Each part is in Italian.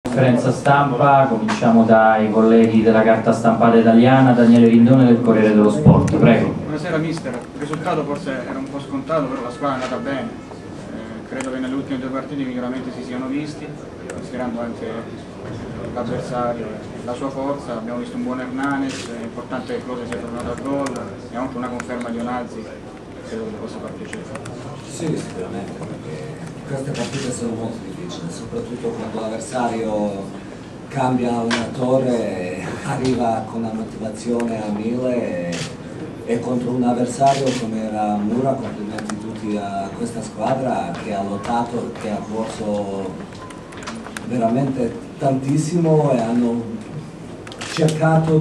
conferenza stampa, cominciamo dai colleghi della carta stampata italiana, Daniele Rindone del Corriere dello Sport, prego. Buonasera mister, il risultato forse era un po' scontato, però la squadra è andata bene, credo che nelle ultime due partite i miglioramenti si siano visti, considerando anche l'avversario e la sua forza. Abbiamo visto un buon Hernanes, è importante che Close sia tornato al gol e anche una conferma di Onalzi, credo che possa partecipare. Sì, sicuramente, perché queste partite sono molto difficili, soprattutto quando l'avversario cambia allenatore, arriva con la motivazione a 1000 e contro un avversario come era Mura. Complimenti tutti a questa squadra che ha lottato, che ha corso veramente tantissimo e hanno cercato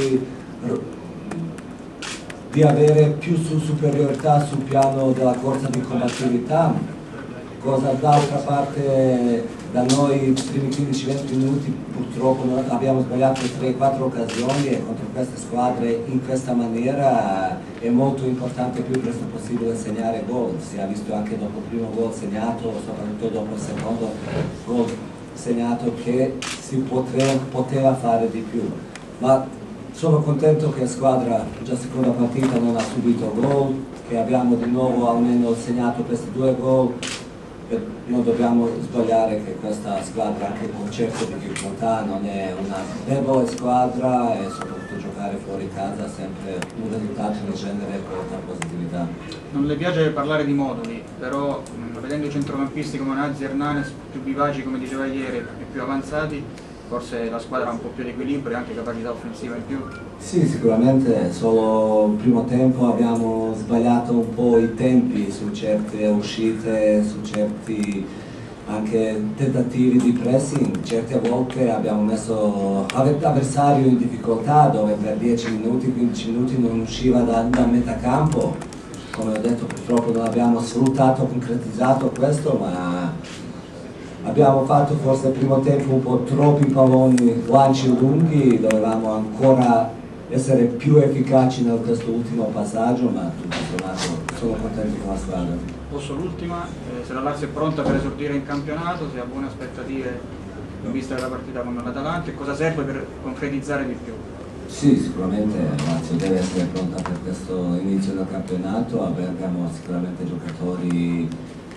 di avere più superiorità sul piano della corsa di combattività, cosa d'altra parte da noi i primi 15-20 minuti purtroppo abbiamo sbagliato 3-4 occasioni, e contro queste squadre in questa maniera è molto importante più presto possibile segnare gol. Si è visto anche dopo il primo gol segnato, soprattutto dopo il secondo gol segnato, che si poteva fare di più. Ma sono contento che la squadra già seconda partita non ha subito gol, che abbiamo di nuovo almeno segnato questi 2 gol. E non dobbiamo sbagliare che questa squadra, anche con certe difficoltà, non è una debole squadra, e soprattutto giocare fuori casa sempre un risultato del genere porta positività. Non le piace parlare di moduli, però vedendo i centrocampisti come Onalzi e Hernanes più vivaci, come diceva ieri, e più avanzati, forse la squadra ha un po' più di equilibrio e anche capacità offensiva in più. Sì, sicuramente, solo il primo tempo abbiamo sbagliato un po' i tempi su certe uscite, su certi anche tentativi di pressing. Certe volte abbiamo messo l'avversario in difficoltà, dove per 10 minuti, 15 minuti non usciva da metà campo. Come ho detto, purtroppo non abbiamo sfruttato, concretizzato questo, ma abbiamo fatto forse il primo tempo un po' troppi palloni, lanci lunghi. Dovevamo ancora essere più efficaci in questo ultimo passaggio, ma tutto sommato sono contento con la squadra. Posso l'ultima, se la Lazio è pronta per esordire in campionato, se ha buone aspettative in vista della partita con l'Atalanta, e cosa serve per concretizzare di più? Sì, sicuramente la Lazio deve essere pronta per questo inizio del campionato. A Bergamo sicuramente i giocatori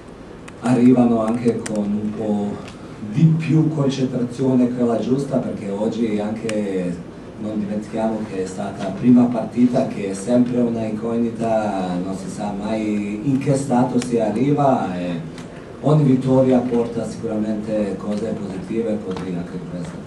arrivano anche con un po' di più concentrazione, quella giusta, perché oggi anche non dimentichiamo che è stata la prima partita, che è sempre una incognita, non si sa mai in che stato si arriva, e ogni vittoria porta sicuramente cose positive, così anche questa.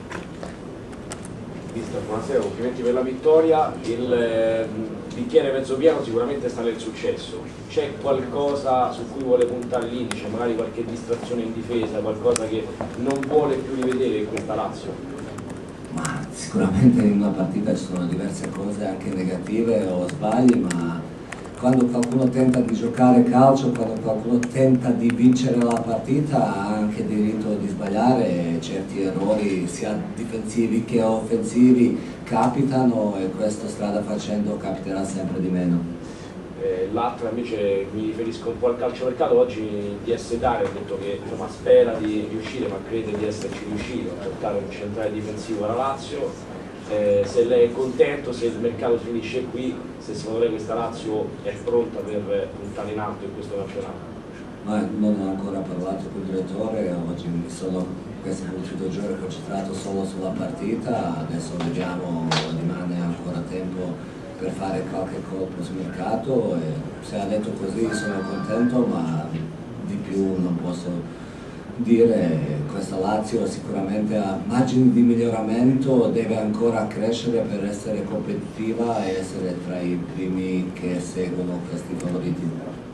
Mister, buonasera, complimenti per la vittoria. Il bicchiere mezzo pieno sicuramente sta nel successo. C'è qualcosa su cui vuole puntare l'indice, magari qualche distrazione in difesa, qualcosa che non vuole più rivedere in questa Lazio? Ma sicuramente in una partita ci sono diverse cose anche negative o sbagli, ma quando qualcuno tenta di giocare calcio, quando qualcuno tenta di vincere la partita, ha anche diritto di sbagliare. Certi errori sia difensivi che offensivi capitano, e questo strada facendo capiterà sempre di meno. L'altra invece, mi riferisco un po' al calciomercato. Oggi DS Italia ha detto che insomma, spera di riuscire, ma crede di esserci riuscito a portare un centrale difensivo alla Lazio. Se lei è contento, se il mercato finisce qui, se secondo lei questa Lazio è pronta per puntare in alto in questo campionato? Ma non ho ancora parlato con il direttore, oggi mi sono questi ultimi 2 giorni concentrato solo sulla partita. Adesso vediamo, rimane ancora tempo per fare qualche colpo sul mercato, e se ha detto così sono contento, ma di più non posso dire. Questa Lazio sicuramente ha margini di miglioramento, deve ancora crescere per essere competitiva e essere tra i primi che seguono questi favoriti.